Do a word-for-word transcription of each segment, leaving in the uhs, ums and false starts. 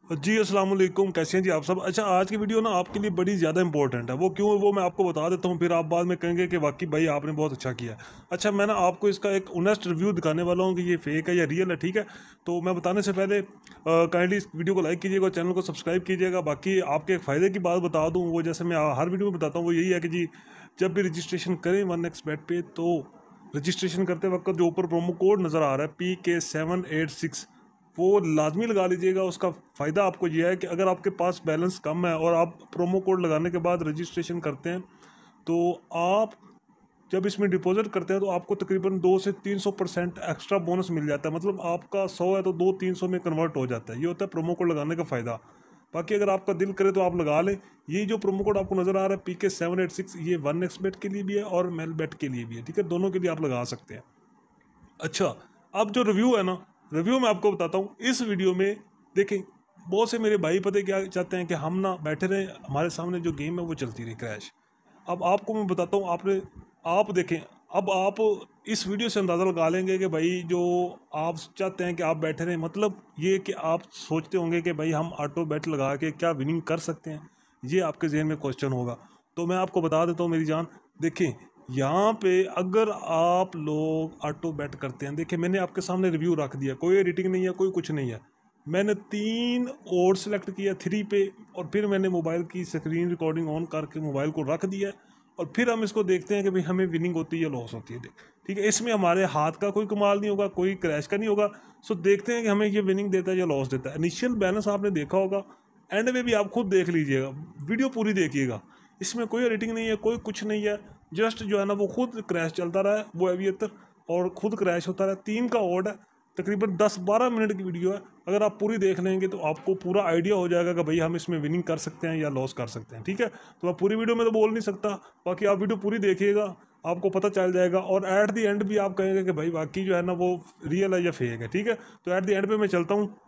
जी अस्सलाम वालेकुम, कैसे हैं जी आप सब। अच्छा, आज की वीडियो ना आपके लिए बड़ी ज़्यादा इंपॉर्टेंट है। वो क्यों है वो मैं आपको बता देता हूँ, फिर आप बाद में कहेंगे कि वाकई भाई आपने बहुत अच्छा किया। अच्छा, मैं ना आपको इसका एक ऑनेस्ट रिव्यू दिखाने वाला हूँ कि ये फेक है या रियल है, ठीक है। तो मैं बताने से पहले काइंडली इस वीडियो को लाइक कीजिएगा, चैनल को सब्सक्राइब कीजिएगा। बाकी आपके एक फ़ायदे की बात बता दूँ, वो जैसे मैं हर वीडियो में बताता हूँ, वो यही है कि जी जब भी रजिस्ट्रेशन करें वन एक्स बेट पे, तो रजिस्ट्रेशन करते वक्त जो ऊपर प्रोमो कोड नज़र आ रहा है P K seven eight six, वो लाजमी लगा लीजिएगा। उसका फ़ायदा आपको यह है कि अगर आपके पास बैलेंस कम है और आप प्रोमो कोड लगाने के बाद रजिस्ट्रेशन करते हैं, तो आप जब इसमें डिपॉजिट करते हैं तो आपको तकरीबन दो से तीन सौ परसेंट एक्स्ट्रा बोनस मिल जाता है। मतलब आपका सौ है तो दो तीन सौ में कन्वर्ट हो जाता है। ये होता है प्रोमो कोड लगाने का फ़ायदा। बाकी अगर आपका दिल करे तो आप लगा लें। ये जो प्रोमो कोड आपको नज़र आ रहा है P K seven eight six, ये वन एक्स बेट के लिए भी है और मेल बेट के लिए भी है, ठीक है। दोनों के लिए आप लगा सकते हैं। अच्छा, अब जो रिव्यू है ना, रिव्यू मैं आपको बताता हूँ इस वीडियो में। देखें, बहुत से मेरे भाई पता है क्या चाहते हैं कि हम ना बैठे रहें, हमारे सामने जो गेम है वो चलती रही क्रैश। अब आपको मैं बताता हूँ, आपने आप देखें, अब आप इस वीडियो से अंदाज़ा लगा लेंगे कि भाई जो आप चाहते हैं कि आप बैठे रहें, मतलब ये कि आप सोचते होंगे कि भाई हम ऑटो बेट लगा के क्या विनिंग कर सकते हैं। ये आपके जहन में क्वेश्चन होगा। तो मैं आपको बता देता हूँ मेरी जान। देखिए, यहाँ पे अगर आप लोग ऑटो बेट करते हैं, देखिए मैंने आपके सामने रिव्यू रख दिया, कोई एडिटिंग नहीं है, कोई कुछ नहीं है। मैंने तीन और सेलेक्ट किया थ्री पे, और फिर मैंने मोबाइल की स्क्रीन रिकॉर्डिंग ऑन करके मोबाइल को रख दिया, और फिर हम इसको देखते हैं कि भाई हमें विनिंग होती है या लॉस होती है। ठीक है, इसमें हमारे हाथ का कोई कमाल नहीं होगा, कोई क्रैश का नहीं होगा। सो देखते हैं कि हमें ये विनिंग देता है या लॉस देता है। इनिशियल बैलेंस आपने देखा होगा, एंड में भी आप खुद देख लीजिएगा, वीडियो पूरी देखिएगा। इसमें कोई एडिटिंग नहीं है, कोई कुछ नहीं है। जस्ट जो है ना वो खुद क्रैश चलता रहा है वो एविएटर, और खुद क्रैश होता रहा है। तीन का ओड है, तकरीबन दस बारह मिनट की वीडियो है। अगर आप पूरी देख लेंगे तो आपको पूरा आइडिया हो जाएगा कि भाई हम इसमें विनिंग कर सकते हैं या लॉस कर सकते हैं, ठीक है। तो मैं पूरी वीडियो में तो बोल नहीं सकता, बाकी आप वीडियो पूरी देखिएगा, आपको पता चल जाएगा। और एट द एंड भी आप कहेंगे कि भाई बाकी जो है ना वो रियल है या फेक है, ठीक है। तो एट द एंड पे मैं चलता हूँ।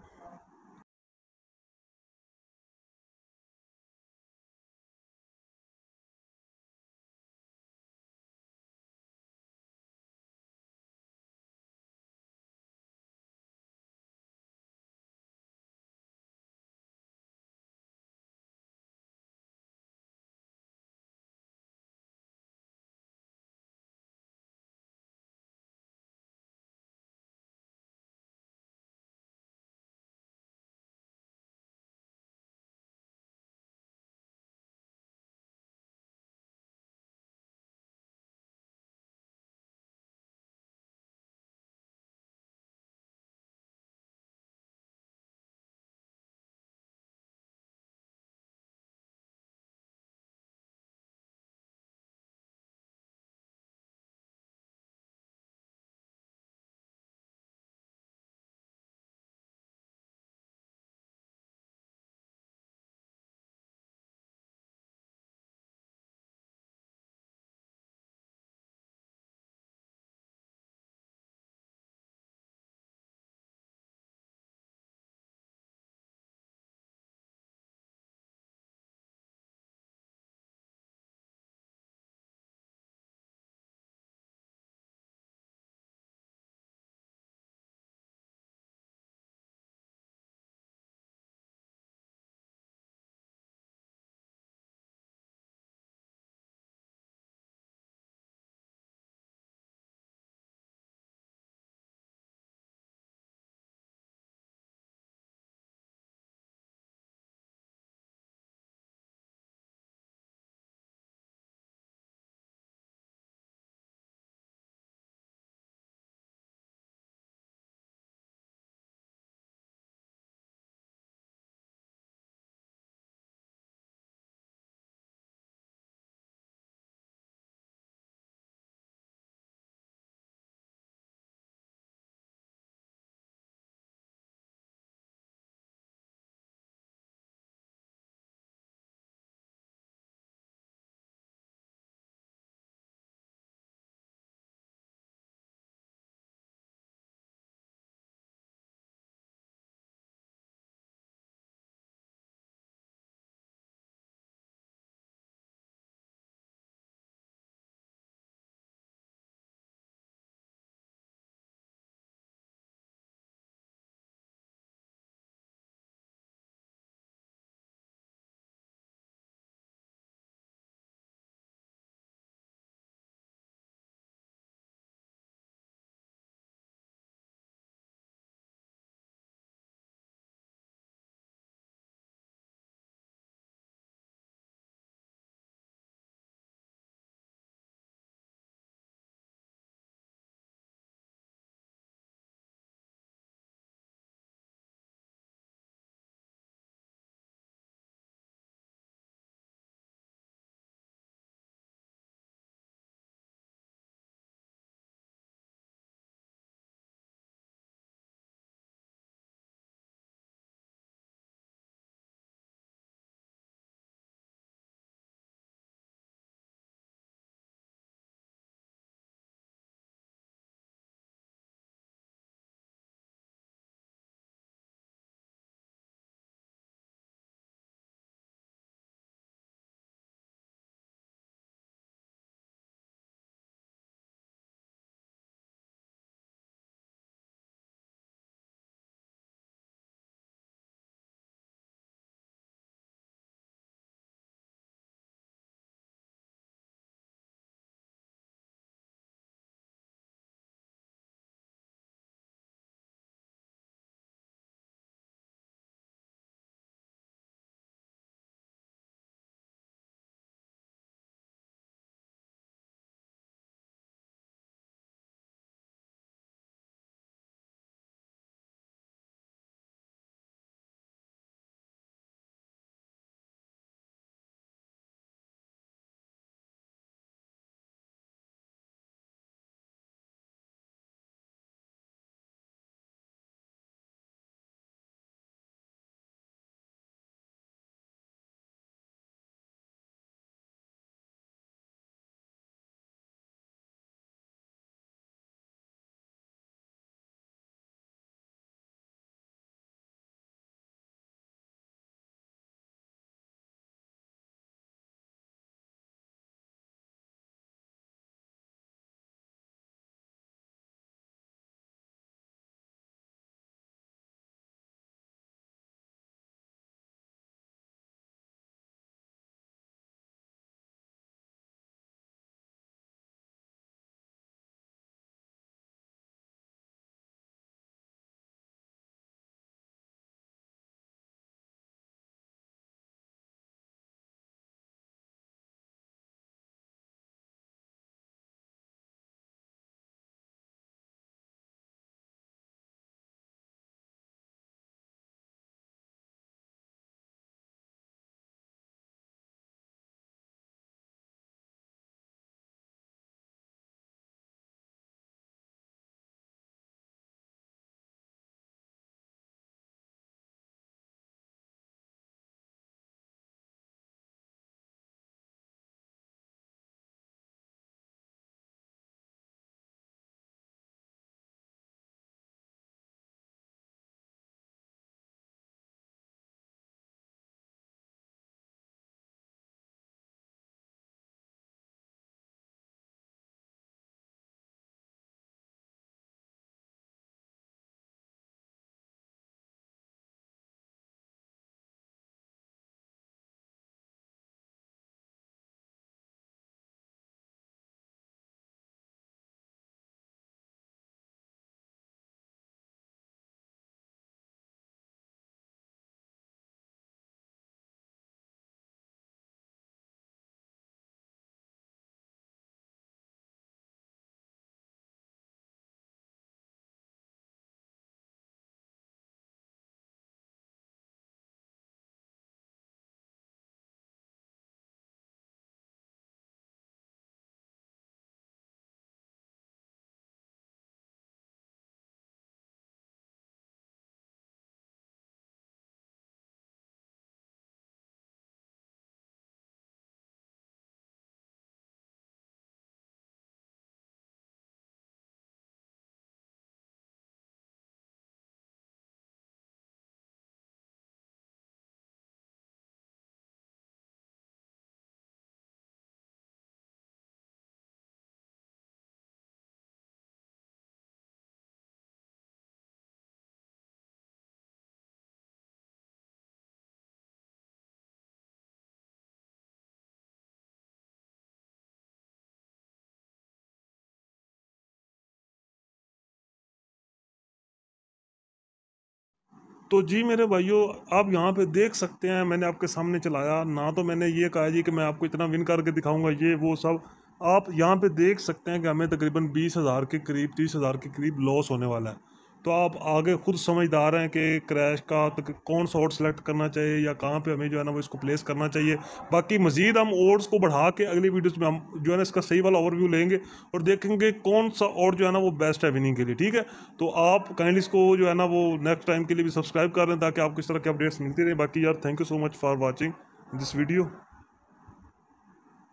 तो जी मेरे भाइयों, आप यहाँ पे देख सकते हैं, मैंने आपके सामने चलाया ना, तो मैंने ये कहा जी कि मैं आपको इतना विन करके दिखाऊंगा ये वो सब। आप यहाँ पे देख सकते हैं कि हमें तकरीबन बीस हज़ार के करीब, तीस हज़ार के करीब लॉस होने वाला है। तो आप आगे खुद समझदार हैं कि क्रैश का तो कौन सा ऑड सेलेक्ट करना चाहिए या कहाँ पे हमें जो है ना वो इसको प्लेस करना चाहिए। बाकी मजीद हम ऑड्स को बढ़ा के अगली वीडियोस में हम जो है ना इसका सही वाला ओवरव्यू लेंगे और देखेंगे कौन सा ऑड जो है ना वो बेस्ट है विनिंग के लिए। ठीक है, तो आप काइंडली इसको जो है ना वो नेक्स्ट टाइम के लिए भी सब्सक्राइब कर लें ताकि आपको इस तरह के अपडेट्स मिलती रहे। बाकी यार, thank you so much for watching this video.